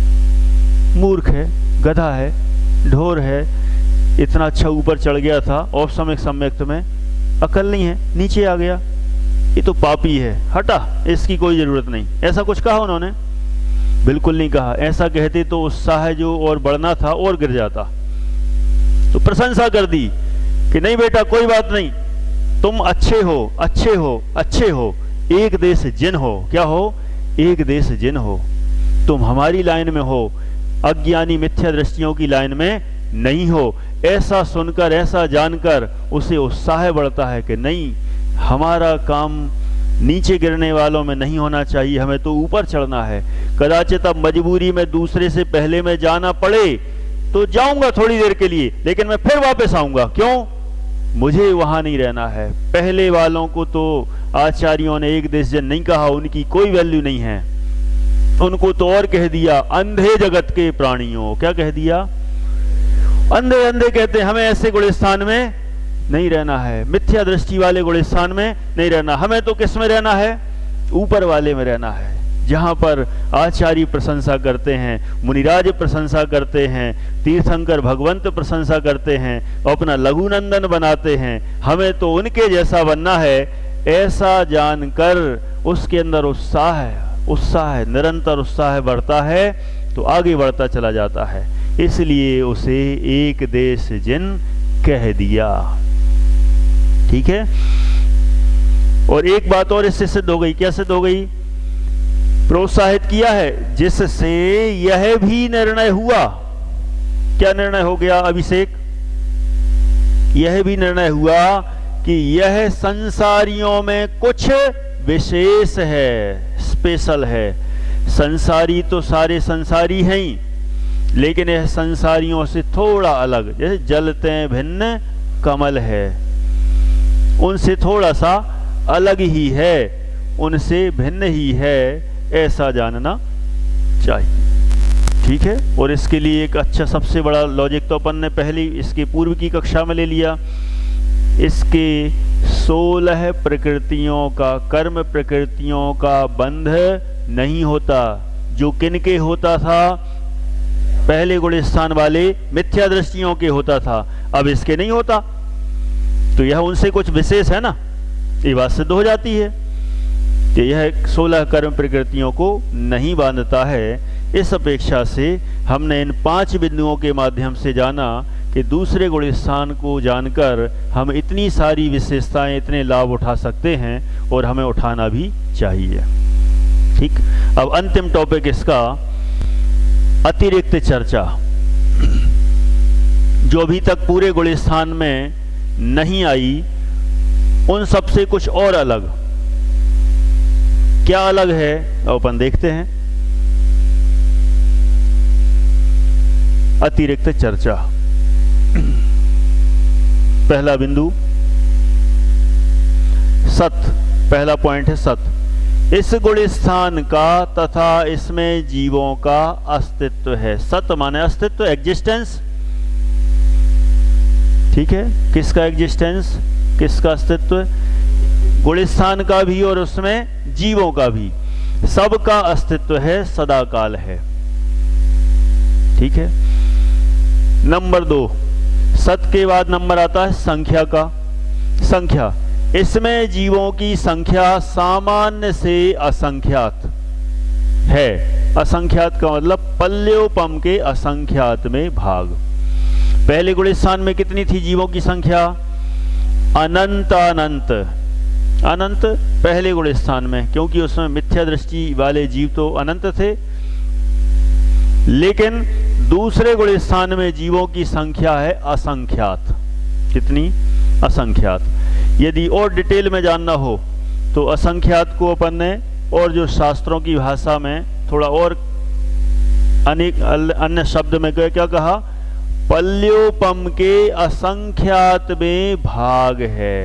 मूर्ख है, गधा है, ढोर है, इतना अच्छा ऊपर चढ़ गया था और सम्यक सम्यक्त्व में, अकल नहीं है, नीचे आ गया, ये तो पापी है, हटा, इसकी कोई जरूरत नहीं। ऐसा कुछ कहा उन्होंने? बिल्कुल नहीं कहा। ऐसा कहते तो उत्साह जो और बढ़ना था और गिर जाता। तो प्रशंसा कर दी कि नहीं बेटा कोई बात नहीं, तुम अच्छे हो, अच्छे हो, अच्छे हो, एक देश जिन हो। क्या हो? एक देश जिन हो, तुम हमारी लाइन में हो, अज्ञानी मिथ्या दृष्टियों की लाइन में नहीं हो। ऐसा सुनकर, ऐसा जानकर उसे उत्साह बढ़ता है कि नहीं, हमारा काम नीचे गिरने वालों में नहीं होना चाहिए, हमें तो ऊपर चढ़ना है। कदाचित अब मजबूरी में दूसरे से पहले में जाना पड़े तो जाऊंगा थोड़ी देर के लिए, लेकिन मैं फिर वापस आऊंगा। क्यों? मुझे वहां नहीं रहना है। पहले वालों को तो आचार्यों ने एक देश जन नहीं कहा, उनकी कोई वैल्यू नहीं है। उनको तो और कह दिया अंधे जगत के प्राणियों। क्या कह दिया? अंधे अंधे कहते हमें ऐसे गुलिस्तान में नहीं रहना है, मिथ्या दृष्टि वाले गुलिस्तान में नहीं रहना, हमें तो किस में रहना है? ऊपर वाले में रहना है, जहां पर आचार्य प्रशंसा करते हैं, मुनिराज प्रशंसा करते हैं, तीर्थंकर भगवंत प्रशंसा करते हैं, अपना लघुनंदन बनाते हैं। हमें तो उनके जैसा बनना है, ऐसा जानकर उसके अंदर उत्साह है, उत्साह है, निरंतर उत्साह बढ़ता है, तो आगे बढ़ता चला जाता है। इसलिए उसे एक देश जिन कह दिया। ठीक है। और एक बात और इससे सिद्ध हो गई। क्या सिद्ध हो गई? प्रोत्साहित किया है, जिससे यह भी निर्णय हुआ। क्या निर्णय हो गया अभिषेक? यह भी निर्णय हुआ कि यह संसारियों में कुछ विशेष है, स्पेशल है। संसारी तो सारे संसारी हैं ही, लेकिन यह संसारियों से थोड़ा अलग, जैसे जलते भिन्न कमल है, उनसे थोड़ा सा अलग ही है, उनसे भिन्न ही है, ऐसा जानना चाहिए। ठीक है। और इसके लिए एक अच्छा सबसे बड़ा लॉजिक तो अपन ने पहले इसके पूर्व की कक्षा में ले लिया। इसके सोलह प्रकृतियों का, कर्म प्रकृतियों का बंध नहीं होता, जो किनके होता था? पहले गुणस्थान वाले मिथ्या दृष्टियों के होता था, अब इसके नहीं होता। तो यह उनसे कुछ विशेष है ना, ये बात सिद्ध हो जाती है कि यह सोलह कर्म प्रकृतियों को नहीं बांधता है। इस अपेक्षा से हमने इन पांच बिंदुओं के माध्यम से जाना कि दूसरे गुण स्थान को जानकर हम इतनी सारी विशेषताएं, इतने लाभ उठा सकते हैं और हमें उठाना भी चाहिए। ठीक, अब अंतिम टॉपिक इसका अतिरिक्त चर्चा, जो अभी तक पूरे गुण स्थान में नहीं आई, उन सब से कुछ और अलग। क्या अलग है अपन देखते हैं। अतिरिक्त चर्चा, पहला बिंदु सत, पहला पॉइंट है सत। इस गुण स्थान का तथा इसमें जीवों का अस्तित्व है। सत माने अस्तित्व, एग्जिस्टेंस। ठीक है, किसका एग्जिस्टेंस, किसका अस्तित्व, गुण स्थान का भी और उसमें जीवों का भी, सबका अस्तित्व है, सदाकाल है। ठीक है। नंबर दो, सत के बाद नंबर आता है संख्या का। संख्या, इसमें जीवों की संख्या सामान्य से असंख्यात है। असंख्यात का मतलब पल्योपम के असंख्यात में भाग। पहले गुण स्थान में कितनी थी जीवों की संख्या, अनंत अनंत अनंत पहले गुण स्थान में, क्योंकि उसमें मिथ्या दृष्टि वाले जीव तो अनंत थे। लेकिन दूसरे गुण स्थान में जीवों की संख्या है असंख्यात। कितनी, असंख्यात। यदि और डिटेल में जानना हो तो असंख्यात को अपन ने और जो शास्त्रों की भाषा में थोड़ा और अनेक अन्य शब्द में क्या कहा, पल्योपम के असंख्यात में भाग है।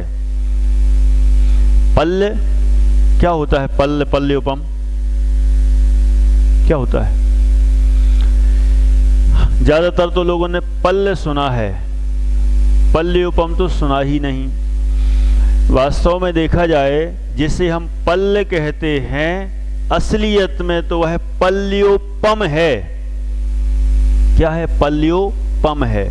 पल्य क्या होता है, पल्य, पल्योपम क्या होता है? ज्यादातर तो लोगों ने पल्य सुना है, पल्योपम तो सुना ही नहीं। वास्तव में देखा जाए, जिसे हम पल्य कहते हैं असलियत में तो वह पल्योपम है। क्या है, पल्योपम है।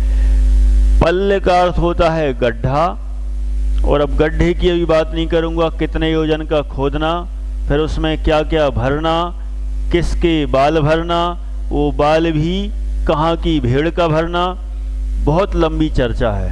पल्य का अर्थ होता है गड्ढा, और अब गड्ढे की अभी बात नहीं करूंगा, कितने योजन का खोदना, फिर उसमें क्या क्या भरना, किसके बाल भरना, वो बाल भी कहाँ की भेड़ का भरना, बहुत लंबी चर्चा है।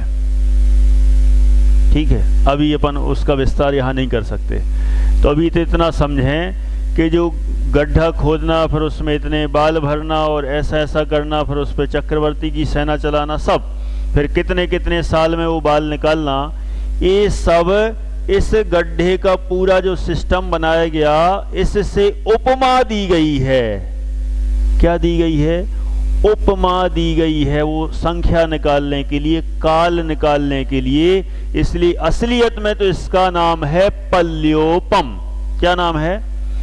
ठीक है, अभी अपन उसका विस्तार यहाँ नहीं कर सकते। तो अभी तो इतना समझें कि जो गड्ढा खोदना, फिर उसमें इतने बाल भरना और ऐसा ऐसा करना, फिर उस पर चक्रवर्ती की सेना चलाना, सब, फिर कितने कितने साल में वो बाल निकालना, ये सब इस गड्ढे का पूरा जो सिस्टम बनाया गया, इससे उपमा दी गई है। क्या दी गई है? उपमा दी गई है, वो संख्या निकालने के लिए, काल निकालने के लिए। इसलिए असलियत में तो इसका नाम है पल्योपम। क्या नाम है?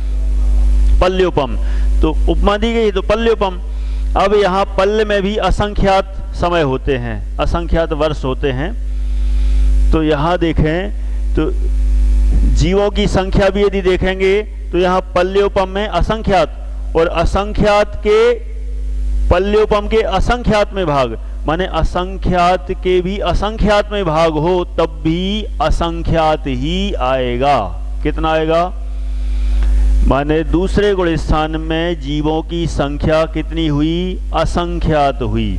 पल्योपम। तो उपमा दी गई तो पल्योपम। अब यहाँ पल्य में भी असंख्यात समय होते हैं, असंख्यात वर्ष होते हैं। तो यहाँ देखें तो जीवों की संख्या भी यदि देखेंगे तो यहाँ पल्योपम में असंख्यात, और असंख्यात के पल्योपम के असंख्यात में भाग, माने असंख्यात के भी असंख्यात में भाग हो तब भी असंख्यात ही आएगा। कितना आएगा? माने दूसरे गुण स्थान में जीवों की संख्या कितनी हुई? असंख्यात हुई।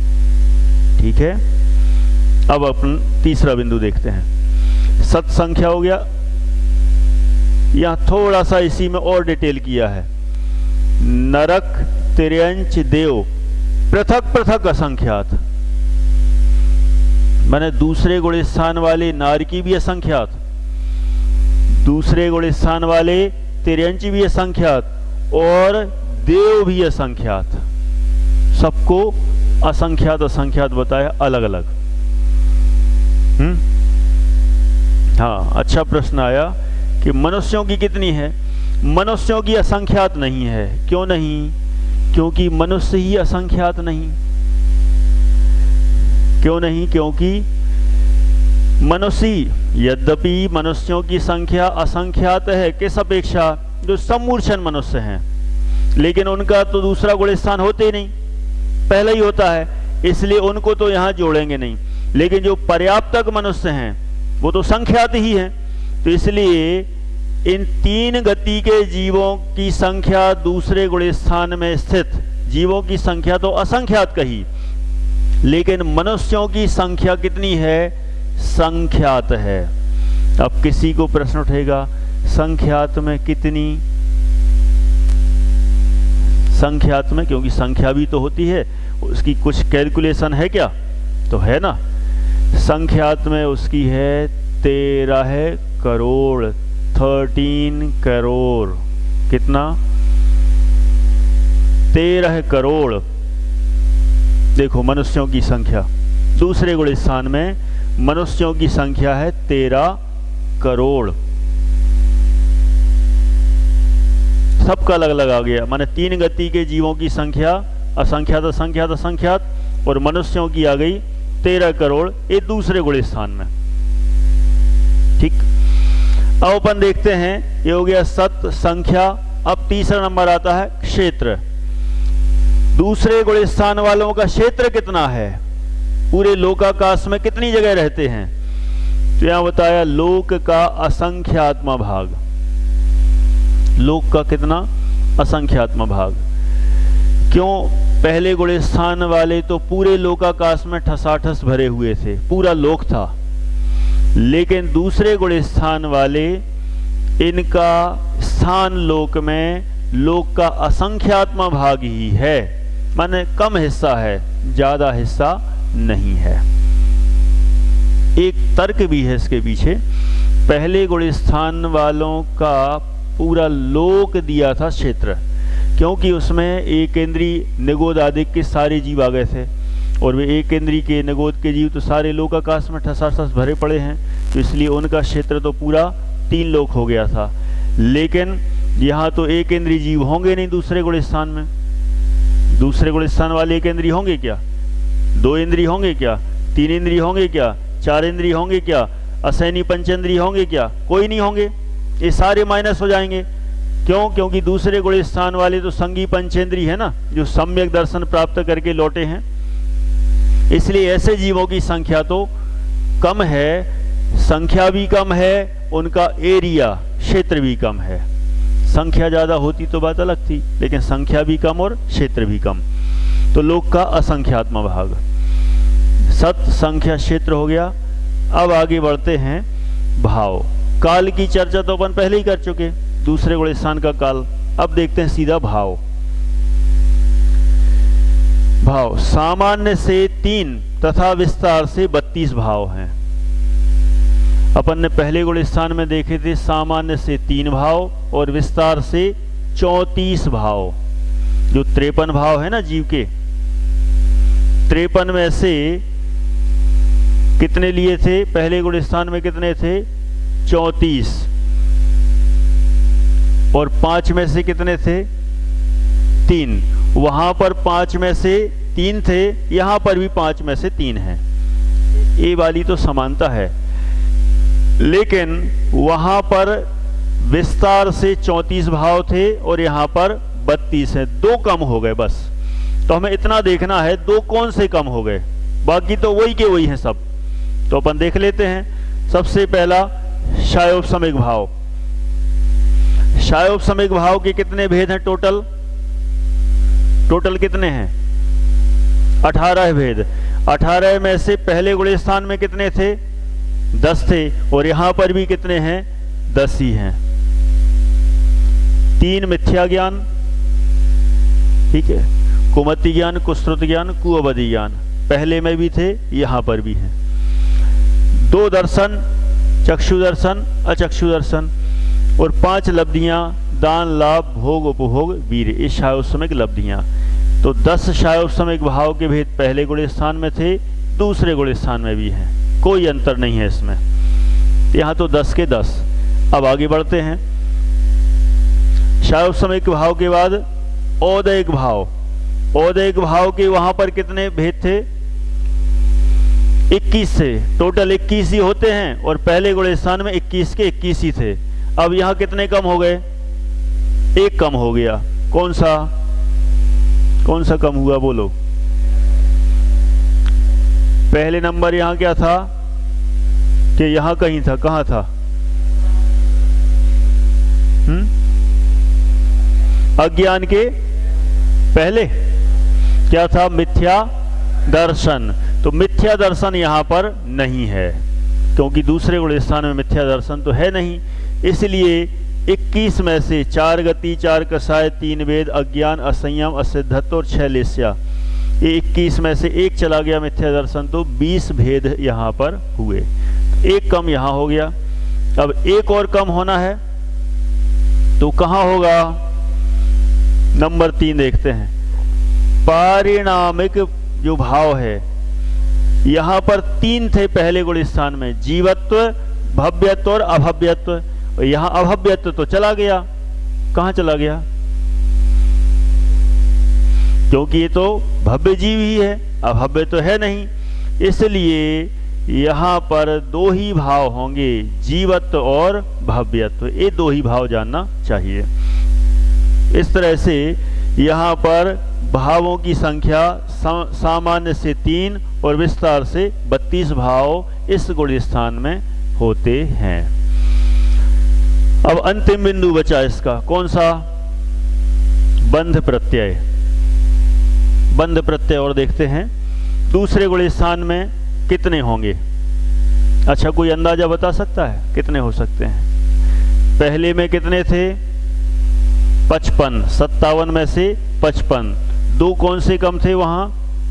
ठीक है, अब अपन तीसरा बिंदु देखते हैं। सत संख्या हो गया, यहां थोड़ा सा इसी में और डिटेल किया है। नरक तिर्यंच देव पृथक पृथक असंख्यात, माने दूसरे गुण स्थान वाले नारकी भी असंख्यात, दूसरे गुण स्थान वाले तिर्यंच भी असंख्यात, और देव भी असंख्यात। सबको असंख्यात असंख्यात बताया अलग अलग। हम्म हाँ, अच्छा प्रश्न आया कि मनुष्यों की कितनी है? मनुष्यों की असंख्यात नहीं है। क्यों नहीं? क्योंकि मनुष्य ही असंख्यात नहीं। क्यों नहीं? क्योंकि मनुष्य, यद्यपि मनुष्यों की संख्या असंख्यात है किस अपेक्षा? जो समूर्छन मनुष्य हैं, लेकिन उनका तो दूसरा गुण स्थान होते ही नहीं, पहले ही होता है, इसलिए उनको तो यहाँ जोड़ेंगे नहीं। लेकिन जो पर्याप्तक मनुष्य हैं वो तो संख्यात ही हैं, तो इसलिए इन तीन गति के जीवों की संख्या दूसरे गुण स्थान में स्थित जीवों की संख्या तो असंख्यात कही, लेकिन मनुष्यों की संख्या कितनी है? संख्यात है। अब किसी को प्रश्न उठेगा, संख्यात में कितनी? संख्यात में, क्योंकि संख्या भी तो होती है, उसकी कुछ कैलकुलेशन है क्या? तो है ना। संख्यात में उसकी है तेरह करोड़, थर्टीन करोड़। कितना? तेरह करोड़। देखो मनुष्यों की संख्या, दूसरे गुण स्थान में मनुष्यों की संख्या है तेरह करोड़। सबका अलग अलग आ गया, माने तीन गति के जीवों की संख्या असंख्यात असंख्यात असंख्यात और मनुष्यों की आ गई तेरह करोड़, ये दूसरे गुण स्थान में। ठीक, अब अपन देखते हैं, ये हो गया सत संख्या। अब तीसरा नंबर आता है क्षेत्र। दूसरे गुण स्थान वालों का क्षेत्र कितना है? पूरे लोकाकाश में कितनी जगह रहते हैं? तो यहां बताया लोक का असंख्यात्म भाग। लोक का कितना? असंख्यात्म भाग। क्यों? पहले गुण स्थान वाले तो पूरे लोकाकाश में ठसाठस भरे हुए थे, पूरा लोक था, लेकिन दूसरे गुण स्थान वाले इनका स्थान लोक में लोक का असंख्यात्म भाग ही है, माने कम हिस्सा है, ज्यादा हिस्सा नहीं है। एक तर्क भी है इसके पीछे। पहले गुण स्थान वालों का पूरा लोक दिया था क्षेत्र, क्योंकि उसमें एक इंद्री निगोद आदि के सारे जीव आ गए थे, और वे एक इंद्री के निगोद के जीव तो सारे लोकाकाश में ठसाठस भरे पड़े हैं, तो इसलिए उनका क्षेत्र तो पूरा तीन लोक हो गया था। लेकिन यहाँ तो एक इंद्री जीव होंगे नहीं दूसरे गुण स्थान में। दूसरे गुण स्थान वाले एक इंद्री होंगे क्या? दो इंद्री होंगे क्या? तीन इंद्री होंगे क्या? चार इंद्री होंगे क्या? असैनी पंचेंद्री होंगे क्या? कोई नहीं होंगे, ये सारे माइनस हो जाएंगे। क्यों? क्योंकि दूसरे गुण स्थान वाले तो संगी पंचेंद्री है ना, जो सम्यक दर्शन प्राप्त करके लौटे हैं, इसलिए ऐसे जीवों की संख्या तो कम है। संख्या भी कम है, उनका एरिया क्षेत्र भी कम है। संख्या ज्यादा होती तो बात अलग थी, लेकिन संख्या भी कम और क्षेत्र भी कम, तो लोक का असंख्यात्म भाग। सत संख्या क्षेत्र हो गया। अब आगे बढ़ते हैं भाव। काल की चर्चा तो अपन पहले ही कर चुके, दूसरे गुण स्थान का काल। अब देखते हैं सीधा भाव। भाव सामान्य से तीन तथा विस्तार से बत्तीस भाव हैं। अपन ने पहले गुण स्थान में देखे थे सामान्य से तीन भाव और विस्तार से चौंतीस भाव। जो त्रेपन भाव है ना जीव के, त्रेपन में से कितने लिए थे? पहले गुण स्थान में कितने थे? चौंतीस। और पांच में से कितने थे? तीन। वहां पर पांच में से तीन थे, यहां पर भी पांच में से तीन है। ये वाली तो समानता है, लेकिन वहां पर विस्तार से चौंतीस भाव थे और यहां पर बत्तीस है, दो कम हो गए बस। तो हमें इतना देखना है दो कौन से कम हो गए, बाकी तो वही के वही हैं सब। तो अपन देख लेते हैं। सबसे पहला क्षयोपशमिक भाव। क्षयोपशमिक भाव के कितने भेद हैं टोटल? टोटल कितने हैं? अठारह भेद। अठारह में से पहले गुण स्थान में कितने थे? दस थे, और यहां पर भी कितने हैं? दस ही हैं। तीन मिथ्या ज्ञान, ठीक है, कुमति ज्ञान, कुश्रुत ज्ञान, कुअवधि ज्ञान पहले में भी थे, यहां पर भी हैं। दो दर्शन, चक्षु दर्शन, अचक्षु दर्शन, और पांच लब्धियां, दान, लाभ, भोग, उपभोग, वीर, ये क्षयोपशमिक लब्धियां। तो दस क्षयोपशमिक भाव के भेद पहले गुण स्थान में थे, दूसरे गुण स्थान में भी हैं, कोई अंतर नहीं है इसमें। यहां तो दस के दस। अब आगे बढ़ते हैं। क्षयोपशमिक भाव के बाद औदयिक भाव। औदयिक भाव के वहां पर कितने भेद थे? इक्कीस से, टोटल इक्कीस ही होते हैं, और पहले गुण स्थान में इक्कीस के इक्कीस ही थे। अब यहां कितने कम हो गए? एक कम हो गया। कौन सा? कौन सा कम हुआ बोलो? पहले नंबर यहां क्या था कि यहां कहीं था, कहां था? हम्म अज्ञान के पहले क्या था? मिथ्या दर्शन। तो मिथ्या दर्शन यहां पर नहीं है, क्योंकि दूसरे गुण स्थान में मिथ्या दर्शन तो है नहीं। इसलिए इक्कीस में से चार गति, चार कसाय, तीन वेद, अज्ञान, असंयम, असिद्धत्व और छह लेस्या, ये इक्कीस में से एक चला गया मिथ्या दर्शन, तो बीस भेद यहाँ पर हुए। एक कम यहाँ हो गया। अब एक और कम होना है तो कहाँ होगा? नंबर तीन देखते हैं। पारिणामिक जो भाव है, यहाँ पर तीन थे पहले गुण स्थान में, जीवत्व, भव्यत्व और अभव्यत्व। यहाँ अभव्यत्व तो चला गया। कहाँ चला गया? क्योंकि ये तो भव्य जीव ही है, अभव्य तो है नहीं। इसलिए यहाँ पर दो ही भाव होंगे, जीवत्व और भव्यत्व। ये दो ही भाव जानना चाहिए। इस तरह से यहाँ पर भावों की संख्या सामान्य से तीन और विस्तार से बत्तीस भाव इस गुण स्थान में होते हैं। अब अंतिम बिंदु बचा इसका, कौन सा? बंध प्रत्यय। बंध प्रत्यय और देखते हैं दूसरे गुण स्थान में कितने होंगे। अच्छा, कोई अंदाजा बता सकता है कितने हो सकते हैं? पहले में कितने थे? पचपन। सत्तावन में से पचपन। दो कौन से कम थे वहां?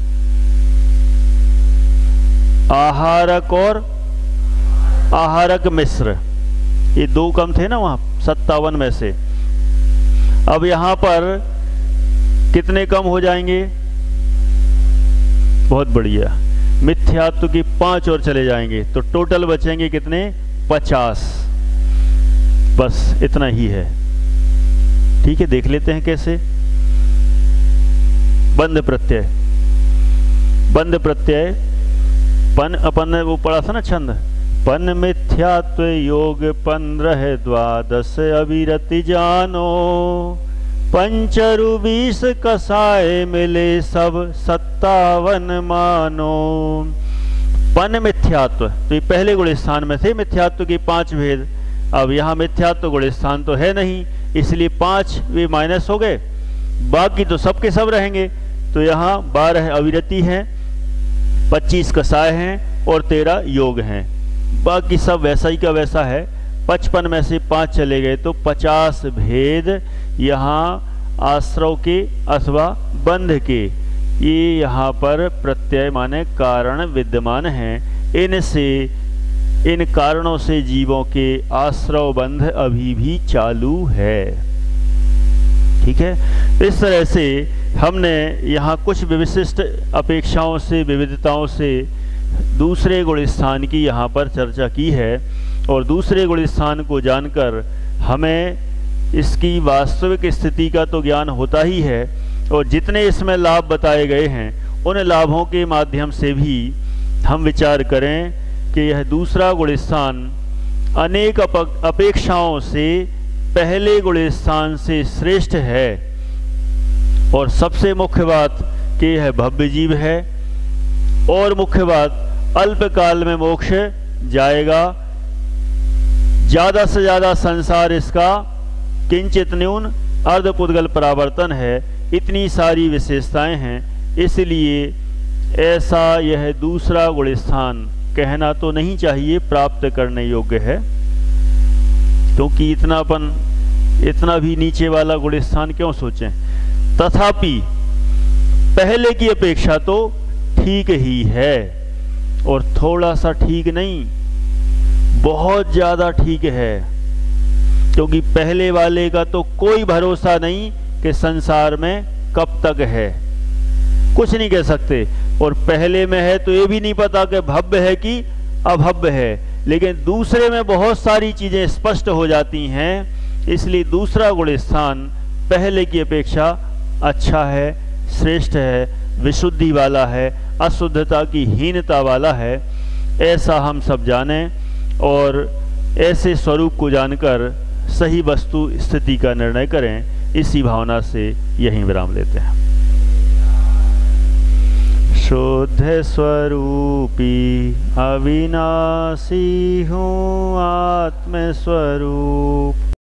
आहारक और आहारक मिश्र, ये दो कम थे ना वहां सत्तावन में से। अब यहां पर कितने कम हो जाएंगे? बहुत बढ़िया, मिथ्यात्व की पांच और चले जाएंगे, तो टोटल बचेंगे कितने? पचास। बस इतना ही है। ठीक है, देख लेते हैं कैसे। बंध प्रत्यय। बंध प्रत्यय पन, अपन ने वो पढ़ा था ना छंद, पन मिथ्यात्व योग पंद्रह द्वादश अविरति जानो, पंचरु बीस कसाए मिले सब सत्तावन मानो। पन मिथ्यात्व, तो ये पहले गुण स्थान में थे मिथ्यात्व के पांच भेद। अब यहाँ मिथ्यात्व गुण स्थान तो है नहीं, इसलिए पांच वे माइनस हो गए, बाकी तो सब के सब रहेंगे। तो यहाँ बारह अविरति हैं, पच्चीस कसाय हैं और तेरह योग हैं, बाकी सब वैसा ही का वैसा है। पचपन में से पांच चले गए तो पचास भेद यहाँ आश्रव के अथवा बंध के, ये यहाँ पर प्रत्यय माने कारण विद्यमान हैं। इनसे, इन कारणों से जीवों के आश्रव बंध अभी भी चालू है। ठीक है, इस तरह से हमने यहाँ कुछ विशिष्ट अपेक्षाओं से, विविधताओं से दूसरे गुण स्थान की यहाँ पर चर्चा की है। और दूसरे गुण स्थान को जानकर हमें इसकी वास्तविक स्थिति का तो ज्ञान होता ही है, और जितने इसमें लाभ बताए गए हैं उन लाभों के माध्यम से भी हम विचार करें कि यह दूसरा गुण स्थान अनेक अपेक्षाओं से पहले गुण स्थान से श्रेष्ठ है। और सबसे मुख्य बात कि यह भव्य जीव है, और मुख्य बात अल्पकाल में मोक्ष जाएगा, ज्यादा से ज्यादा संसार इसका किंचित न्यून अर्धपुद्गल परावर्तन है। इतनी सारी विशेषताएं हैं, इसलिए ऐसा यह दूसरा गुण स्थान कहना तो नहीं चाहिए प्राप्त करने योग्य है, क्योंकि इतनापन, इतना भी नीचे वाला गुण स्थान क्यों सोचें। तथापि पहले की अपेक्षा तो ठीक ही है, और थोड़ा सा ठीक नहीं, बहुत ज़्यादा ठीक है, क्योंकि पहले वाले का तो कोई भरोसा नहीं कि संसार में कब तक है, कुछ नहीं कह सकते। और पहले में है तो ये भी नहीं पता कि भव्य है कि अभव्य है, लेकिन दूसरे में बहुत सारी चीज़ें स्पष्ट हो जाती हैं। इसलिए दूसरा गुण स्थान पहले की अपेक्षा अच्छा है, श्रेष्ठ है, विशुद्धि वाला है, अशुद्धता की हीनता वाला है, ऐसा हम सब जानें। और ऐसे स्वरूप को जानकर सही वस्तु स्थिति का निर्णय करें। इसी भावना से यहीं विराम लेते हैं। शुद्ध स्वरूपी अविनाशी हूँ आत्म स्वरूप।